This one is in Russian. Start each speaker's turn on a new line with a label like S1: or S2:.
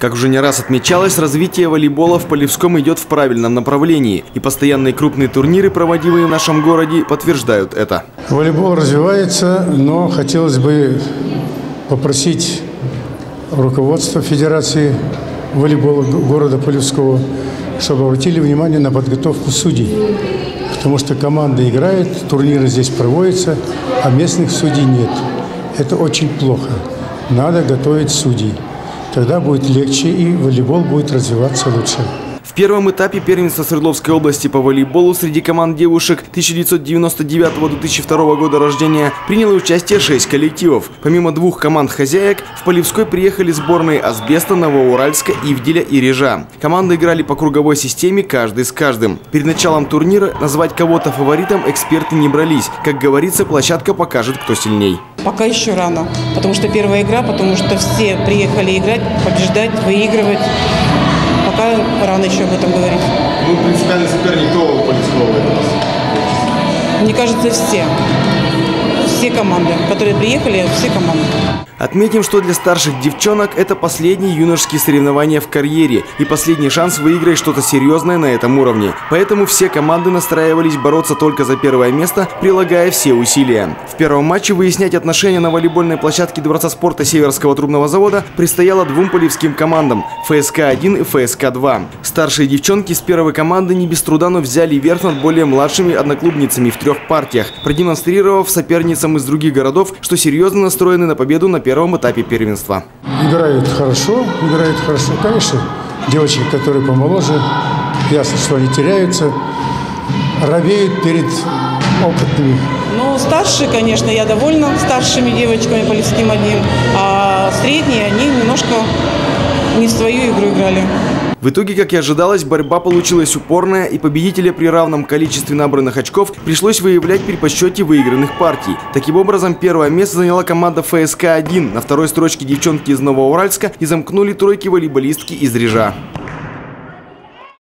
S1: Как уже не раз отмечалось, развитие волейбола в Полевском идет в правильном направлении. И постоянные крупные турниры, проводимые в нашем городе, подтверждают это.
S2: Волейбол развивается, но хотелось бы попросить руководство Федерации волейбола города Полевского, чтобы обратили внимание на подготовку судей. Потому что команда играет, турниры здесь проводятся, а местных судей нет. Это очень плохо. Надо готовить судей. Тогда будет легче, и волейбол будет развиваться лучше.
S1: В первом этапе первенства Свердловской области по волейболу среди команд девушек 1999-2002 года рождения приняло участие 6 коллективов. Помимо 2 команд хозяек, в Полевской приехали сборные Асбеста, Новоуральска, Ивделя и Режа. Команды играли по круговой системе, каждый с каждым. Перед началом турнира назвать кого-то фаворитом эксперты не брались. Как говорится, площадка покажет, кто сильней.
S3: Пока еще рано, потому что первая игра, потому что все приехали играть, побеждать, выигрывать. Пока рано еще об этом говорить.
S1: Ну, принципиальный соперник кто у Полевского в этот раз?
S3: Мне кажется, все. Все команды, которые приехали, все команды.
S1: Отметим, что для старших девчонок это последние юношеские соревнования в карьере и последний шанс выиграть что-то серьезное на этом уровне. Поэтому все команды настраивались бороться только за первое место, прилагая все усилия. В первом матче выяснять отношения на волейбольной площадке Дворца спорта Северского трубного завода предстояло 2 полевским командам – ФСК-1 и ФСК-2. Старшие девчонки с первой команды не без труда, но взяли верх над более младшими одноклубницами в 3 партиях, продемонстрировав соперницам из других городов, что серьезно настроены на победу на первом этапе первенства.
S2: Играют хорошо. Конечно, девочки, которые помоложе, ясно, что они теряются, робеют перед опытными.
S3: Ну, старшие, конечно, я довольна старшими девочками, Полевским одним, а средние, они немножко не в свою игру играли.
S1: В итоге, как и ожидалось, борьба получилась упорная, и победителя при равном количестве набранных очков пришлось выявлять при подсчете выигранных партий. Таким образом, первое место заняла команда ФСК-1. На второй строчке девчонки из Новоуральска и замкнули тройки волейболистки из Режа.